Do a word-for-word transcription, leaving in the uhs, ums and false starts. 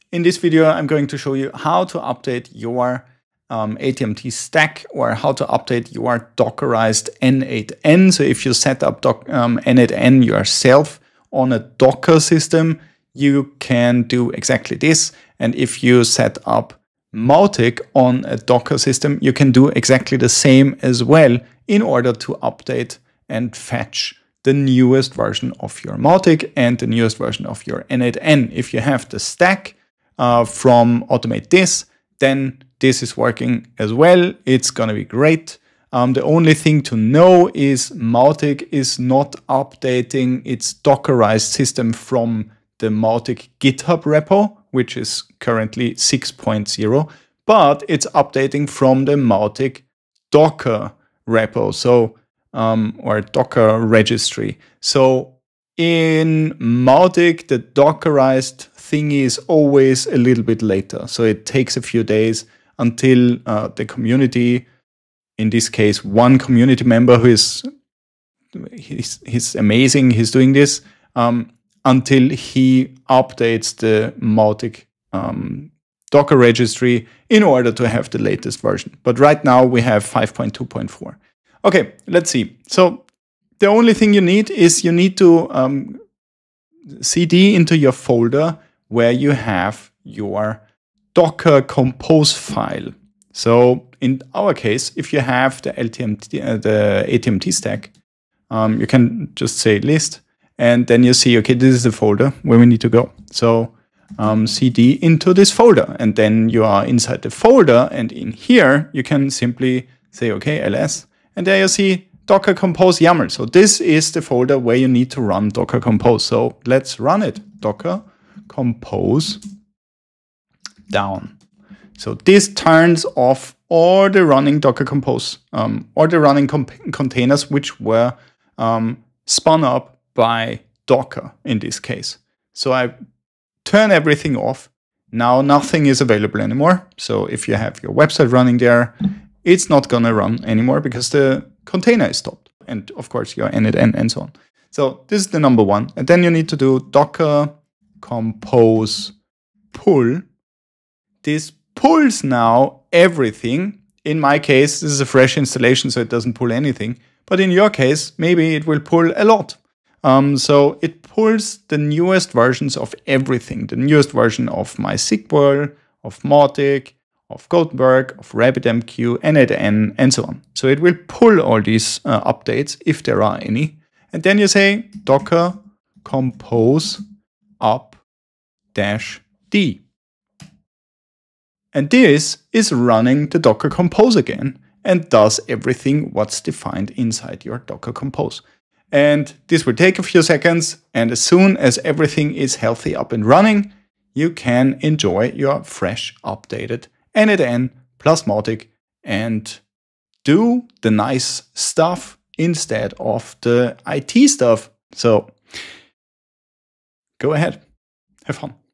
In this video, I'm going to show you how to update your um, A T M T Stack or how to update your Dockerized N eight N. So if you set up doc, um, N eight N yourself on a Docker system, you can do exactly this. And if you set up Mautic on a Docker system, you can do exactly the same as well in order to update and fetch the newest version of your Mautic and the newest version of your N eight N. If you have the stack uh, from Automate This, then this is working as well. It's gonna be great. Um, the only thing to know is Mautic is not updating its Dockerized system from the Mautic GitHub repo, which is currently six point zero, but it's updating from the Mautic Docker repo, so um, or Docker registry. So in Mautic, the Dockerized thing is always a little bit later. So it takes a few days until uh, the community, in this case, one community member who is he's, he's amazing, he's doing this, um, until he updates the Mautic um, Docker registry in order to have the latest version. But right now we have five point two point four. Okay, let's see. So the only thing you need is you need to um, C D into your folder where you have your Docker compose file. So in our case, if you have the L T M T, uh, the A T M T stack, um, you can just say list, and then you see, okay, this is the folder where we need to go. So um, C D into this folder, and then you are inside the folder, and in here you can simply say, okay, ls, and there you see Docker compose YAML. So this is the folder where you need to run Docker compose. So let's run it. Docker compose down. So this turns off all the running Docker compose, um, or the running containers which were um, spun up by Docker in this case. So I turn everything off. Now nothing is available anymore. So if you have your website running there, it's not gonna run anymore because the container is stopped. And of course your N eight N and so on. So this is the number one. And then you need to do Docker compose pull. This pulls now everything. In my case, this is a fresh installation, so it doesn't pull anything. But in your case, maybe it will pull a lot. Um, so it pulls the newest versions of everything. The newest version of MySQL, of Mautic, of Gutenberg, of RabbitMQ, N eight N, and so on. So it will pull all these uh, updates, if there are any. And then you say Docker compose up dash D. And this is running the Docker compose again and does everything what's defined inside your Docker compose. And this will take a few seconds, and as soon as everything is healthy up and running, you can enjoy your fresh updated N eight N plus Mautic and do the nice stuff instead of the I T stuff. So go ahead, have fun.